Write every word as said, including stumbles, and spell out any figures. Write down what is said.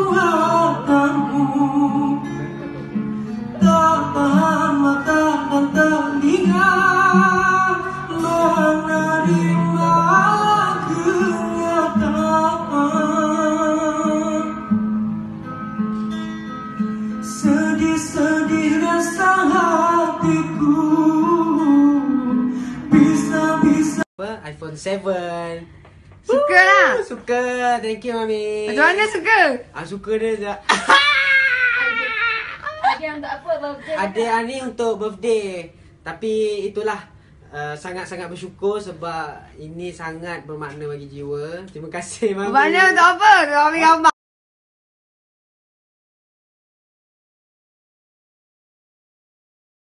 perbuatanmu, tak tahan mata dan telinga menerima kenyataan. Sedih-sedih rasa hatiku bisa-bisa. iPhone seven. Suka lah. Suka. Thank you, Mami. Macam mana suka? Ah, suka dia je. Ada untuk apa birthday? Ada ni untuk birthday. Tapi itulah uh, sangat-sangat bersyukur sebab ini sangat bermakna bagi jiwa. Terima kasih, Mami. Bermakna untuk apa? Kau ambil gambar.